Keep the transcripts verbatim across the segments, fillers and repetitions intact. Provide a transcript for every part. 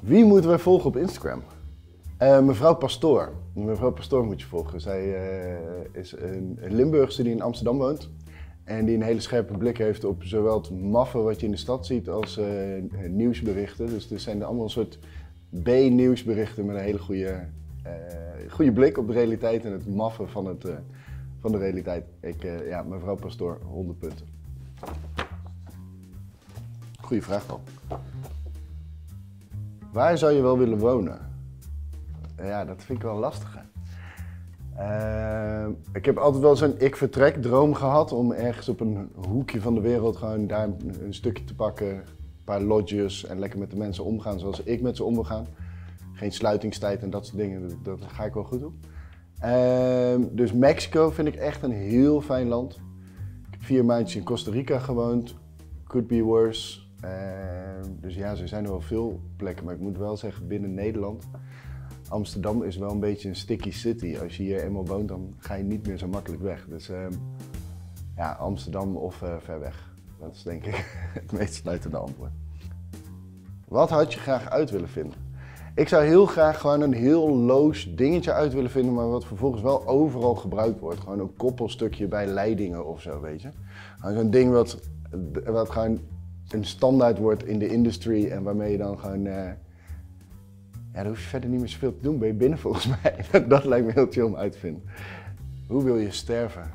Wie moeten wij volgen op Instagram? Uh, mevrouw Pastoor. Mevrouw Pastoor moet je volgen. Zij uh, is een Limburgse die in Amsterdam woont. En die een hele scherpe blik heeft op zowel het maffe wat je in de stad ziet als uh, nieuwsberichten. Dus er zijn allemaal een soort B-nieuwsberichten met een hele goede, uh, goede blik op de realiteit en het maffe van, het, uh, van de realiteit. Ik, uh, ja, mevrouw Pastoor, honderd punten. Goeie vraag al. Waar zou je wel willen wonen? Ja, dat vind ik wel lastig. Uh, ik heb altijd wel zo'n ik-vertrek droom gehad om ergens op een hoekje van de wereld gewoon daar een stukje te pakken. Een paar lodges en lekker met de mensen omgaan zoals ik met ze om wil gaan. Geen sluitingstijd en dat soort dingen, dat, dat ga ik wel goed doen. Uh, dus Mexico vind ik echt een heel fijn land. Ik heb vier maandjes in Costa Rica gewoond. Could be worse. Uh, dus ja, er zijn er wel veel plekken, maar ik moet wel zeggen binnen Nederland. Amsterdam is wel een beetje een sticky city. Als je hier eenmaal woont, dan ga je niet meer zo makkelijk weg. Dus uh, ja, Amsterdam of uh, ver weg. Dat is denk ik het meest sluitende antwoord. Wat had je graag uit willen vinden? Ik zou heel graag gewoon een heel loos dingetje uit willen vinden, maar wat vervolgens wel overal gebruikt wordt. Gewoon een koppelstukje bij leidingen of zo, weet je. Zo'n ding wat, wat gewoon een standaard wordt in de industry en waarmee je dan gewoon... Uh, Ja, daar hoef je verder niet meer zoveel te doen, ben je binnen volgens mij. Dat lijkt me heel chill om uit te vinden. Hoe wil je sterven?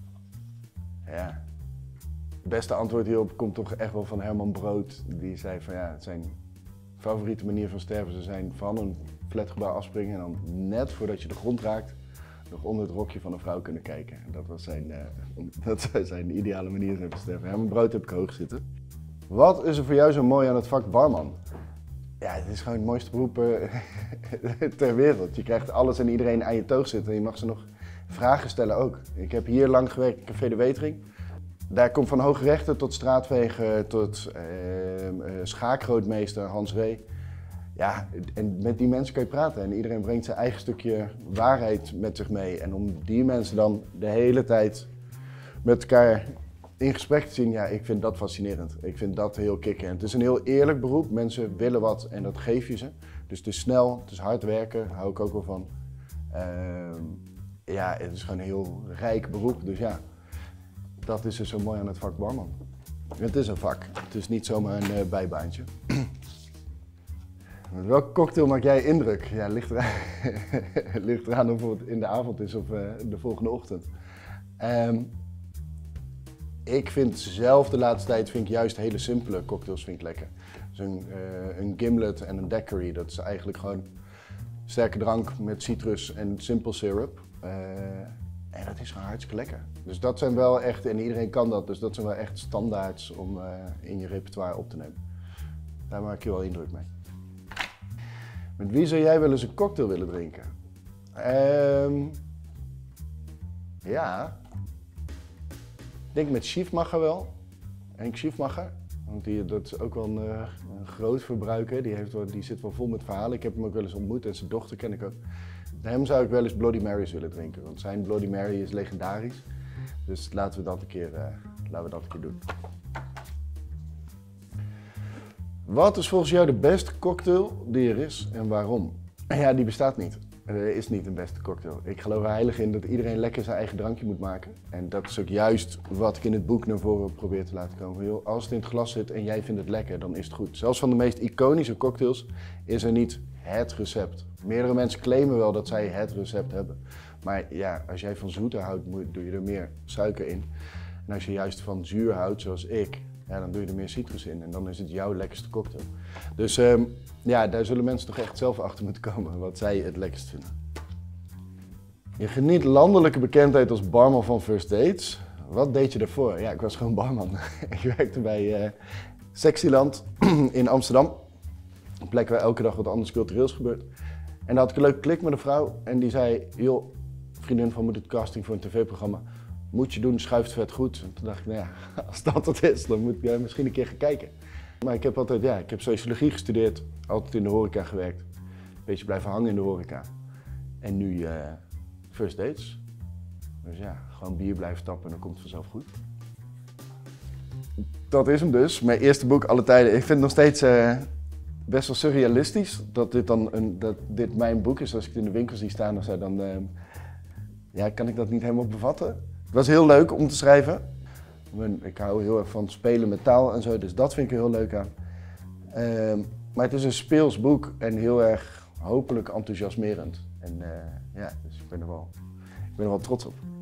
Ja, het beste antwoord hierop komt toch echt wel van Herman Brood. Die zei van ja, zijn favoriete manier van sterven zou zijn van een flatgebouw afspringen en dan net voordat je de grond raakt nog onder het rokje van een vrouw kunnen kijken. Dat was zijn, uh, dat zou zijn ideale manier zijn van sterven. Herman Brood heb ik hoog zitten. Wat is er voor jou zo mooi aan het vak barman? Ja, het is gewoon het mooiste beroep uh, ter wereld. Je krijgt alles en iedereen aan je toog zitten en je mag ze nog vragen stellen ook. Ik heb hier lang gewerkt in Café de Wetering. Daar komt van hoogrechter tot straatvegen tot uh, uh, schaakgrootmeester Hans Ree. Ja, en met die mensen kan je praten en iedereen brengt zijn eigen stukje waarheid met zich mee. En om die mensen dan de hele tijd met elkaar in gesprek te zien, ja, ik vind dat fascinerend. Ik vind dat heel kicken. Het is een heel eerlijk beroep. Mensen willen wat en dat geef je ze. Dus het is snel, het is hard werken, daar hou ik ook wel van. Uh, ja, het is gewoon een heel rijk beroep. Dus ja, dat is er zo mooi aan het vak barman. Het is een vak. Het is niet zomaar een uh, bijbaantje. Met welke cocktail maak jij indruk? Ja, ligt eraan, ligt eraan of het in de avond is of uh, de volgende ochtend. Um, Ik vind zelf de laatste tijd vind ik juist hele simpele cocktails vind ik lekker. Dus een, uh, een gimlet en een daiquiri, dat is eigenlijk gewoon sterke drank met citrus en simple syrup. Uh, en dat is gewoon hartstikke lekker. Dus dat zijn wel echt, en iedereen kan dat, dus dat zijn wel echt standaards om uh, in je repertoire op te nemen. Daar maak je wel indruk mee. Met wie zou jij wel eens een cocktail willen drinken? Um, ja... Ik denk met Schiefmacher wel. Henk Schiefmacher. Want die, dat is ook wel een, uh, een groot verbruiker. Die, heeft wel, die zit wel vol met verhalen. Ik heb hem ook wel eens ontmoet en zijn dochter ken ik ook. Met hem zou ik wel eens Bloody Marys willen drinken. Want zijn Bloody Mary is legendarisch. Dus laten we dat een keer, uh, laten we dat een keer doen. Wat is volgens jou de beste cocktail die er is en waarom? Ja, die bestaat niet. Er is niet een beste cocktail. Ik geloof er heilig in dat iedereen lekker zijn eigen drankje moet maken. En dat is ook juist wat ik in het boek naar voren probeer te laten komen. Joh, als het in het glas zit en jij vindt het lekker, dan is het goed. Zelfs van de meest iconische cocktails is er niet het recept. Meerdere mensen claimen wel dat zij het recept hebben. Maar ja, als jij van zoeter houdt, doe je er meer suiker in. En als je juist van zuur houdt, zoals ik, ja, dan doe je er meer citrus in. En dan is het jouw lekkerste cocktail. Dus um, ja, daar zullen mensen toch echt zelf achter moeten komen wat zij het lekkerst vinden. Je geniet landelijke bekendheid als barman van First Dates. Wat deed je daarvoor? Ja, ik was gewoon barman. Ik werkte bij uh, Sexyland in Amsterdam. Een plek waar elke dag wat anders cultureels gebeurt. En daar had ik een leuke klik met een vrouw. En die zei, joh, vriendin van moet het casting voor een tv-programma. Moet je doen, schuift vet goed. En toen dacht ik, nou ja, als dat het is, dan moet ik misschien een keer gaan kijken. Maar ik heb altijd, ja, ik heb sociologie gestudeerd, altijd in de horeca gewerkt. Een beetje blijven hangen in de horeca. En nu uh, First Dates. Dus ja, gewoon bier blijven tappen en dan komt het vanzelf goed. Dat is hem dus, mijn eerste boek alle tijden. Ik vind het nog steeds, uh, best wel surrealistisch dat dit dan een, dat dit mijn boek is. Als ik het in de winkel zie staan of zo, dan uh, ja, kan ik dat niet helemaal bevatten. Het was heel leuk om te schrijven. Ik hou heel erg van spelen met taal en zo, dus dat vind ik er heel leuk aan. Uh, maar het is een speels boek en heel erg hopelijk enthousiasmerend. En uh, ja, dus ik ben er wel, ik ben er wel trots op.